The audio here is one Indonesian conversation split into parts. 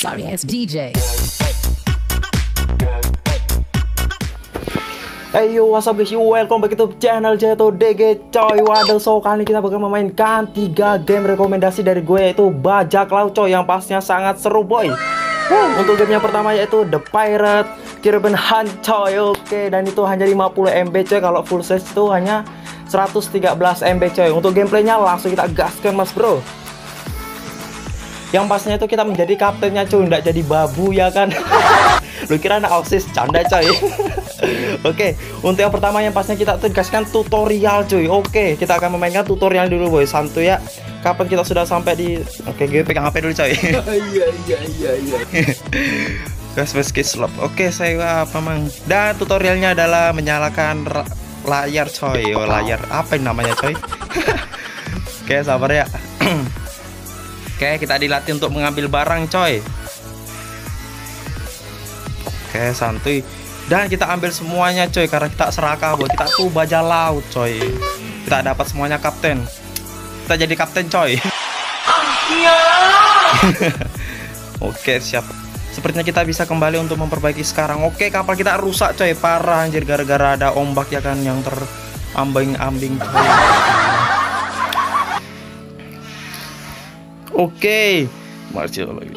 Sorry ass DJ. Hey yo, what's up guys, welcome back to channel Jatuh DG coy. Waduh, so kali ini kita bakal memainkan 3 game rekomendasi dari gue, yaitu Bajak Laut coy, yang pastinya sangat seru boy. Untuk game yang pertama yaitu The Pirate Caravan Hunt coy. Oke, dan itu hanya 50 MB coy. Kalau full size itu hanya 113 MB coy. Untuk gameplaynya langsung kita gaskan mas bro. Yang pastinya itu kita menjadi kaptennya cuy, nggak jadi babu ya kan. Lu kira anak OSIS, canda coy. Oke, untuk yang pertama yang pastinya kita tuh dikasihkan tutorial cuy. Oke, kita akan memainkan tutorial dulu boy, santuy ya. Kapan kita sudah sampai di... Oke, gue pegang HP dulu coy. Iya. Gas slop. Oke, saya apa mang? Dan tutorialnya adalah menyalakan layar coy. Oh, layar apa yang namanya coy? Oke, sabar ya. Oke, kita dilatih untuk mengambil barang coy. Oke, santuy. Dan kita ambil semuanya coy, karena kita serakah boy. Kita tuh bajak laut coy. Kita dapat semuanya kapten. Kita jadi kapten coy. Oke, siap. Sepertinya kita bisa kembali untuk memperbaiki sekarang. Oke, kapal kita rusak coy, parah anjir, gara-gara ada ombak ya kan, yang terambing-ambing coy. Oke, masih lagi.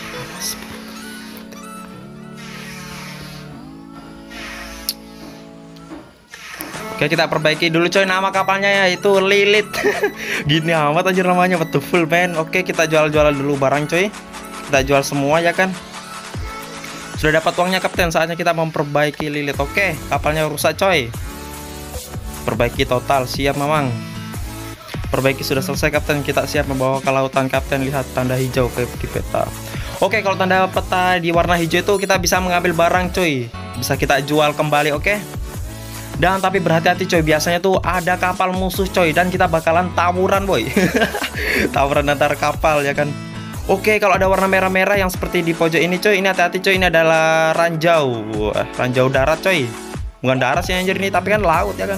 Oke, kita perbaiki dulu coy. Nama kapalnya yaitu Lilith. Gini amat anjir namanya, betul full man. Oke, kita jual-jualan dulu barang coy. Kita jual semua ya kan. Sudah dapat uangnya kapten, saatnya kita memperbaiki Lilith. Oke, kapalnya rusak coy. Perbaiki total, siap memang. Perbaiki sudah selesai kapten, kita siap membawa ke lautan kapten. Lihat tanda hijau di peta. Oke, kalau tanda peta di warna hijau itu kita bisa mengambil barang coy. Bisa kita jual kembali, oke. Dan tapi berhati-hati coy, biasanya tuh ada kapal musuh coy, dan kita bakalan tawuran boy. Tawuran antar kapal ya kan. Oke, kalau ada warna merah-merah yang seperti di pojok ini coy, ini hati-hati coy, ini adalah ranjau. Ranjau darat coy. Bukan darat sih anjir ini, tapi kan laut ya kan.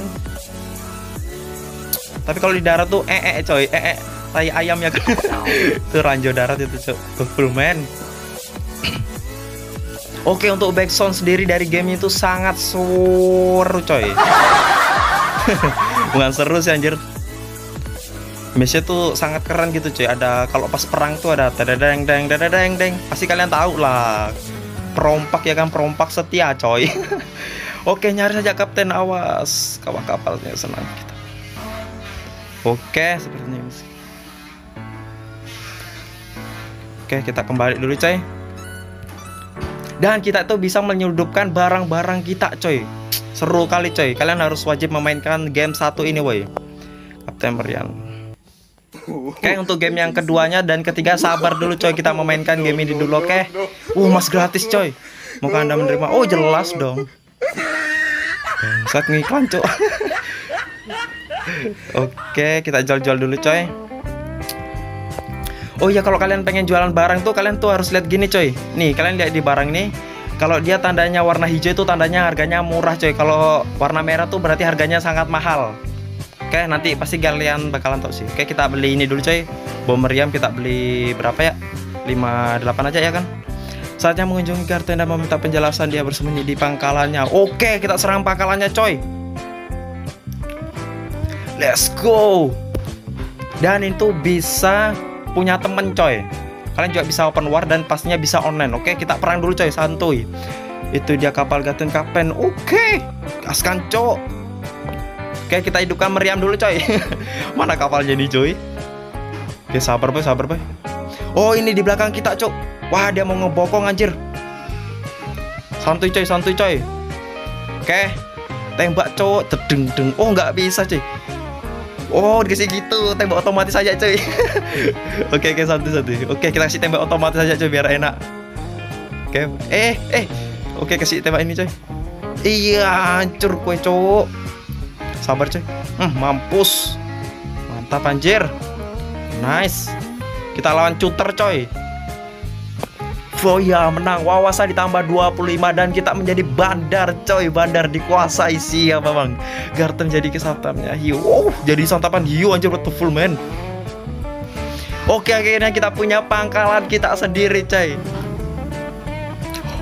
Tapi kalau di darat tuh coy, tai ayam ya kan. Itu ranjau darat itu coy. Full man. Oke, untuk backsound sendiri dari game itu sangat seru coy. Bukan seru sih anjir. Mesnya tuh sangat keren gitu coy. Ada kalau pas perang tuh ada tadadeng deng dadadeng deng. Pasti kalian tahu lah. Perompak ya kan, perompak setia coy. Oke, nyari saja kapten, awas kawah kapalnya, senang kita. Oke, sepertinya ini. Oke, kita kembali dulu coy. Dan kita tuh bisa menyeludupkan barang-barang kita coy. Seru kali coy. Kalian harus wajib memainkan game satu ini boy. Kapten Marian. Oke, untuk game yang keduanya dan ketiga sabar dulu coy, kita memainkan game ini dulu. Oke. Mas gratis coy. Moga Anda menerima. Oh jelas dong. Saat ngiklan coy. Oke, kita jual-jual dulu coy. Oh iya, kalau kalian pengen jualan barang tuh kalian tuh harus lihat gini coy. Nih, kalian lihat di barang ini. Kalau dia tandanya warna hijau itu tandanya harganya murah coy. Kalau warna merah tuh berarti harganya sangat mahal. Oke, nanti pasti kalian bakalan tahu sih. Oke, kita beli ini dulu coy. Bom meriam kita beli berapa ya? 58 aja ya kan. Saatnya mengunjungi kapten dan meminta penjelasan, dia bersembunyi di pangkalannya. Oke, kita serang pangkalannya coy. Let's go. Dan itu bisa punya temen coy. Kalian juga bisa open war dan pastinya bisa online. Oke, kita perang dulu coy, santuy. Itu dia kapal Gaten Kapten. Oke, gaskan cok. Oke, kita hidupkan meriam dulu coy. Mana kapalnya nih coy? Oke, sabar boy, sabar boy. Oh, ini di belakang kita cok. Wah, dia mau ngebokong anjir. Santuy coy, santuy coy. Oke, tembak cok. Tedeng-deng. Oh, nggak bisa coy. Oh, dikasih gitu, tembak otomatis aja cuy. Oke, santai-santai. Oke, kita kasih tembak otomatis aja cuy biar enak. Oke, Oke, kasih tembak ini cuy. Iya, hancur kue cowok. Sabar cuy. Mampus. Mantap anjir. Nice. Kita lawan cuter coy. Oh ya, menang. Wawasan ditambah 25 dan kita menjadi bandar coy. Bandar dikuasai, siapa bang? Garten jadi kesantannya hiu. Oh, jadi santapan hiu anjir, betul full man. Oke, akhirnya kita punya pangkalan kita sendiri coy.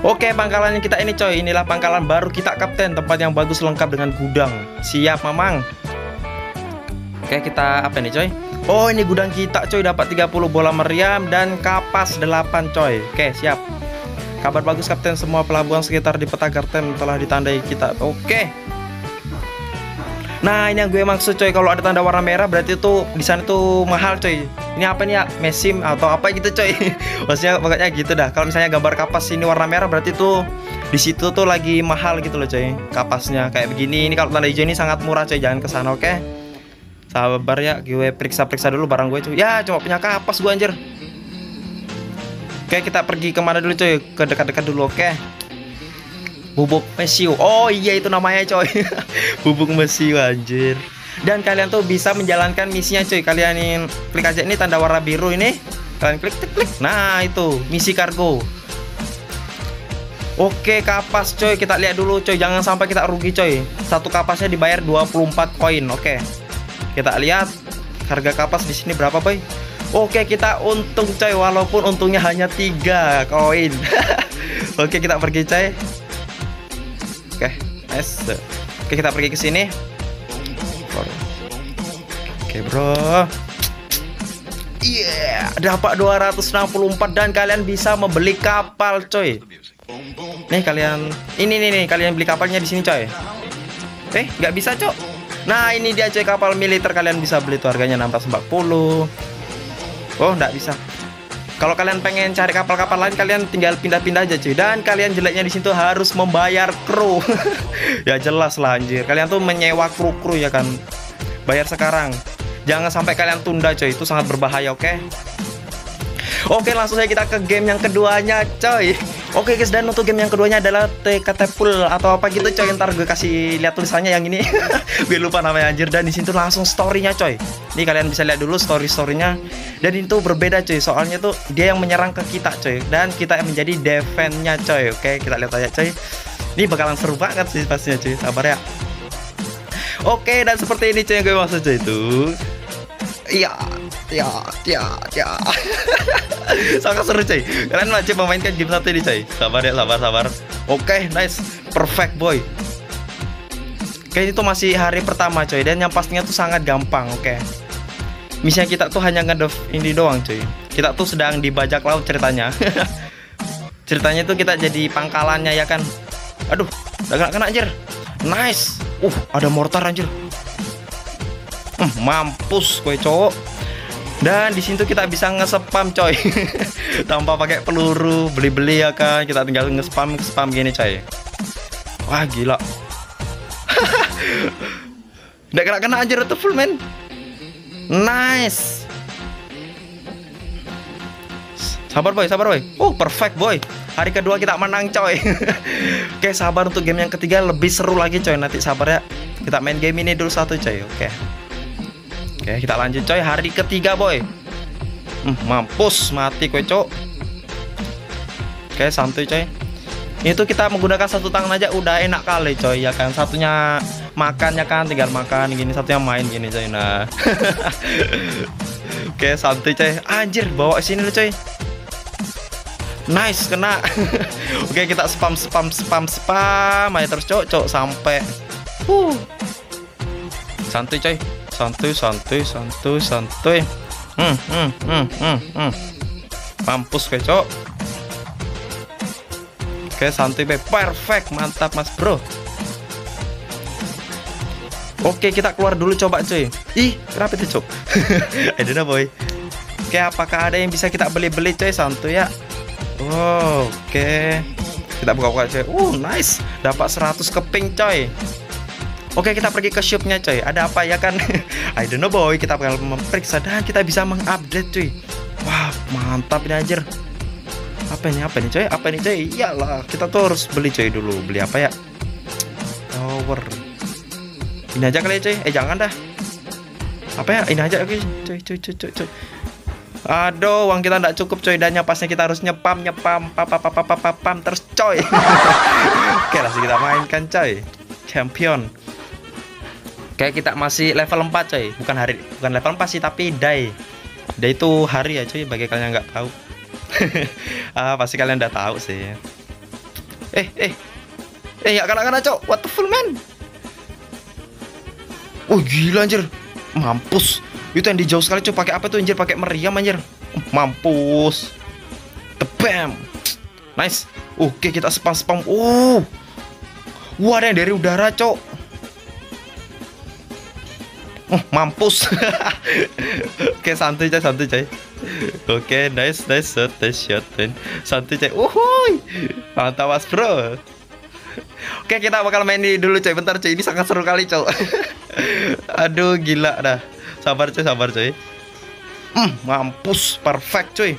Oke, pangkalannya kita ini coy. Inilah pangkalan baru kita kapten. Tempat yang bagus lengkap dengan gudang. Siap mamang. Oke, kita apa nih coy? Oh, ini gudang kita coy. Dapat 30 bola meriam dan kapas 8 coy. Oke, siap. Kabar bagus kapten, semua pelabuhan sekitar di peta karten telah ditandai kita. Oke. Nah, ini yang gue maksud coy, kalau ada tanda warna merah berarti itu di sana tuh mahal coy. Ini apa nih ya? Mesim atau apa gitu coy. Maksudnya pokoknya gitu dah. Kalau misalnya gambar kapas ini warna merah berarti tuh di situ tuh lagi mahal gitu loh coy. Kapasnya kayak begini. Ini kalau tanda hijau ini sangat murah coy, jangan ke sana, oke? Sabar ya, gue periksa-periksa dulu barang gue coy. Ya, cuma punya kapas gue anjir. Oke, kita pergi kemana dulu coy? Ke dekat-dekat dulu, oke? Bubuk mesiu. Oh iya, itu namanya coy. Bubuk mesiu anjir. Dan kalian tuh bisa menjalankan misinya coy. Kalian ini klik aja ini tanda warna biru ini. Kalian klik. Nah, itu misi kargo. Oke, kapas coy. Kita lihat dulu coy. Jangan sampai kita rugi coy. Satu kapasnya dibayar 24 koin. Oke. Kita lihat harga kapas di sini berapa, boy? Oke, kita untung coy, walaupun untungnya hanya 3 koin. Oke, kita pergi coy. Oke, nice. Oke, kita pergi ke sini. Oke, bro. Iya, dapat 264 dan kalian bisa membeli kapal, coy. Nih kalian, ini nih, kalian beli kapalnya di sini, coy. Nggak bisa, coy. Nah, ini dia coy, kapal militer kalian bisa beli tuh, harganya 640. Oh, nggak bisa. Kalau kalian pengen cari kapal-kapal lain, kalian tinggal pindah-pindah aja cuy. Dan kalian jeleknya di situ harus membayar kru. Ya jelas lah anjir. Kalian tuh menyewa kru-kru ya kan. Bayar sekarang. Jangan sampai kalian tunda coy. Itu sangat berbahaya, oke? Oke, langsung saja kita ke game yang keduanya coy. Oke guys, dan untuk game yang keduanya adalah Tekatepul atau apa gitu coy. Ntar gue kasih lihat tulisannya yang ini. Gue lupa namanya anjir. Dan di situ langsung storynya coy. Ini kalian bisa lihat dulu story-storynya. Dan itu berbeda coy. Soalnya tuh dia yang menyerang ke kita coy. Dan kita yang menjadi defense-nya coy. Oke, kita lihat aja coy. Ini bakalan seru banget sih pastinya coy. Sabar ya. Oke, dan seperti ini coy yang gue maksud coy itu. Iya. Sangat seru coy. Kalian wajib memainkan game satu ini coy. Sabar ya, sabar. Oke, nice. Perfect boy. Oke, itu masih hari pertama coy. Dan yang pastinya tuh sangat gampang, oke. Misinya kita tuh hanya ngedef ini doang coy. Kita tuh sedang di bajak laut ceritanya. Ceritanya tuh kita jadi pangkalannya ya kan. Aduh, udah kena anjir. Nice. Ada mortar anjir. Mampus gue cowok. Dan di sini tuh kita bisa nge-spam coy. Tanpa pakai peluru, beli-beli ya kan. Kita tinggal nge-spam gini coy. Wah, gila. Nggak kena anjir itu full man. Nice. Sabar boy. Perfect boy. Hari kedua kita menang coy. Oke, sabar untuk game yang ketiga lebih seru lagi coy. Nanti sabar ya. Kita main game ini dulu satu coy. Oke, kita lanjut coy. Hari ketiga boy. Mampus, mati kowe cok. Oke, santuy coy. Ini tuh kita menggunakan satu tangan aja udah enak kali coy ya kan. Satunya makan ya kan, tinggal makan gini, satunya main gini coy. Nah. Oke, santuy coy. Anjir, bawa sini lu coy. Nice, kena. Oke, kita spam aja terus cok sampai. Santuy coy. Santuy. Mampus kayak cok. Oke, santuy be. Perfect, mantap mas bro. Oke, kita keluar dulu coba cuy. Ih, kenapa itu cok? I don't know boy. Oke, apakah ada yang bisa kita beli-beli coy? Santuy ya. Oke. Kita buka-buka coy. Nice. Dapat 100 keping coy. Oke, kita pergi ke shopnya coy. Ada apa ya kan? I don't know boy. Kita bakal memeriksa dan kita bisa mengupdate coy. Wah, mantap ini anjir. Apa ini coy? Iyalah, kita tuh harus beli coy dulu. Beli apa ya? Tower. Ini aja kali ya coy. Jangan dah. Apa ya? Ini aja oke coy. Aduh, uang kita nggak cukup coy. Dan pasnya kita harus nyepam terus coy. Oke, langsung kita mainkan coy. Champion. Kayak kita masih level 4 coy. Bukan level 4 sih, tapi day itu hari ya coy, bagi kalian yang nggak tahu. Pasti kalian udah tahu sih. Nggak kena cok. What the full man? Oh gila anjir. Mampus. Itu yang dijauh sekali cok. Pakai apa tuh anjir? Pakai meriam anjir. Mampus. Tebam. Nice. Oke, kita spam. Wah, ada yang dari udara cok. Mampus. Oke, santai coy. Oke, nice shot. Santai coy. Uhuy. Mantap mas bro. Oke, kita bakal main ini dulu coy. Bentar coy, ini sangat seru kali coy. Aduh gila dah. Sabar coy. Mampus, perfect coy.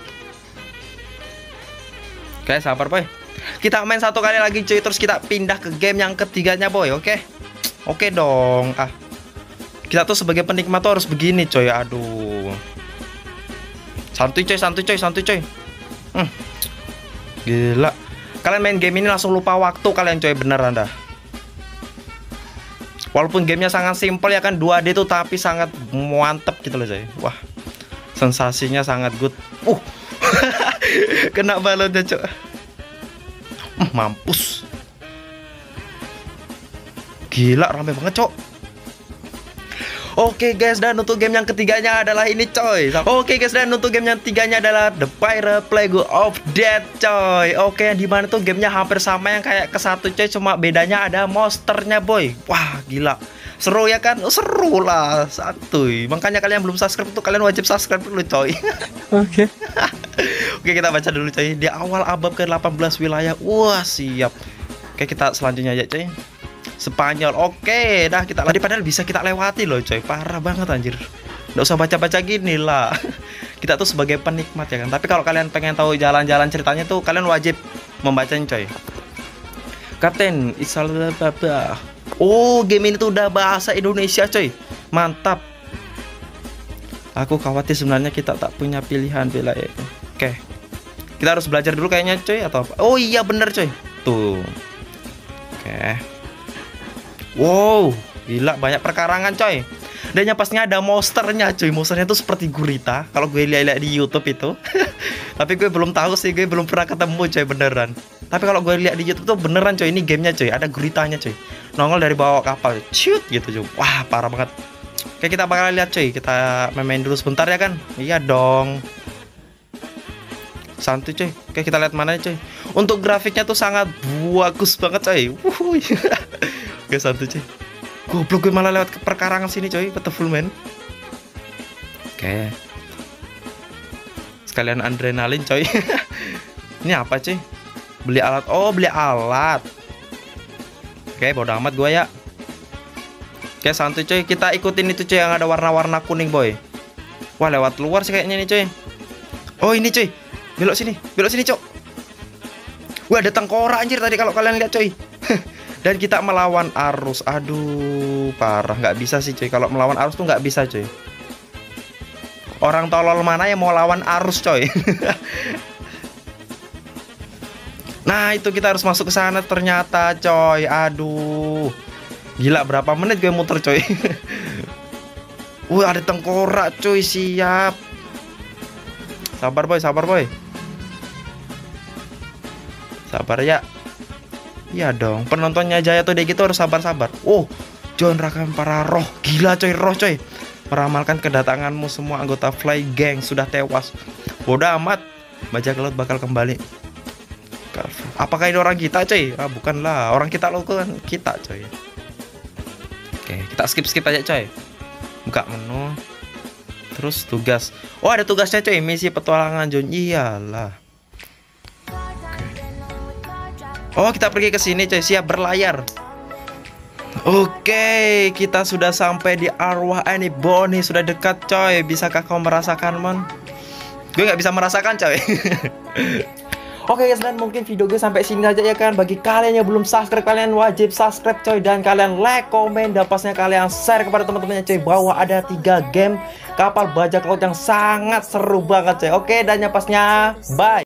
Oke, sabar boy. Kita main satu kali lagi coy, terus kita pindah ke game yang ketiganya boy. Oke dong. Kita tuh sebagai penikmat tuh harus begini coy. Aduh. Santuy coy. Gila. Kalian main game ini langsung lupa waktu kalian coy, beneran dah. Walaupun gamenya sangat simpel ya kan, 2D tuh, tapi sangat mantep gitu loh coy. Wah, sensasinya sangat good. Kena balonnya coy. Mampus. Gila, rame banget cok. Oke guys, dan untuk game yang ketiganya adalah ini coy. Oke guys, dan untuk game yang ketiganya adalah The Pirate Plague of Death coy. Oke, yang dimana tuh gamenya hampir sama yang kayak ke satu coy, cuma bedanya ada monsternya boy. Wah gila, seru ya kan? Seru lah, santuy. Makanya kalian belum subscribe tuh, kalian wajib subscribe dulu coy. Oke, kita baca dulu coy. Di awal abad ke-18 wilayah. Wah siap. Oke, kita selanjutnya aja coy. Spanyol. Oke, dah kita tadi padahal bisa kita lewati loh coy. Parah banget anjir. Nggak usah baca-baca gini lah. Kita tuh sebagai penikmat ya kan. Tapi kalau kalian pengen tahu jalan-jalan ceritanya tuh, kalian wajib membacanya coy. Kapten Isalababa. Oh, game ini tuh udah bahasa Indonesia coy. Mantap. Aku khawatir sebenarnya kita tak punya pilihan bila ya. Oke. Kita harus belajar dulu kayaknya coy, atau apa? Oh iya bener coy. Tuh. Oke. Wow, gila banyak perkarangan coy. Dan yang pastinya ada monsternya coy. Monsternya tuh seperti gurita. Kalau gue lihat di YouTube itu. Tapi gue belum tahu sih, gue belum pernah ketemu coy beneran. Tapi kalau gue lihat di YouTube tuh beneran coy, ini gamenya coy, ada guritanya coy. Nongol dari bawah kapal, shoot gitu coy. Wah parah banget. Oke, kita bakal lihat coy. Kita main dulu sebentar ya kan. Iya dong. Santuy coy. Oke, kita lihat mana coy. Untuk grafiknya tuh sangat bagus banget coy. Oke, santuy coy. Goblok, gue malah lewat ke perkarangan sini coy. Betul man. Oke. Sekalian adrenalin coy. Ini apa coy? Beli alat. Oh, beli alat. Oke, bodo amat gue ya. Oke, santuy coy. Kita ikutin itu coy yang ada warna-warna kuning boy. Wah, lewat luar sih kayaknya nih coy. Oh, ini coy. Belok sini cok. Wah, ada tengkorak anjir tadi kalau kalian lihat coy. Dan kita melawan arus. Aduh, parah, nggak bisa sih coy. Kalau melawan arus tuh nggak bisa coy. Orang tolol mana yang mau lawan arus coy. Nah, itu kita harus masuk ke sana ternyata coy. Aduh. Gila, berapa menit gue muter coy. Wah, ada tengkorak coy, siap. Sabar boy. Sabar ya. Iya dong, penontonnya Jaya tuh deh gitu harus sabar-sabar. Oh, John Rakam para roh. Gila coy, roh coy. Meramalkan kedatanganmu, semua anggota Fly Gang sudah tewas. Bodoh amat, bajak laut bakal kembali. Apakah ini orang kita coy? Ah, bukanlah, orang kita lo kan kita coy. Oke, kita skip aja coy. Buka menu. Terus tugas. Oh, ada tugasnya coy, misi petualangan John. Iyalah. Oh, kita pergi ke sini coy, siap berlayar. Oke, kita sudah sampai di arwah Annie-Bonnie, sudah dekat coy. Bisakah kau merasakan mon? Gue nggak bisa merasakan coy. Oke guys, dan mungkin video gue sampai sini aja ya kan. Bagi kalian yang belum subscribe, kalian wajib subscribe coy. Dan kalian like, komen, dan pasnya kalian share kepada teman-temannya coy, bahwa ada 3 game kapal bajak laut yang sangat seru banget coy. Oke, dan yang pasnya bye.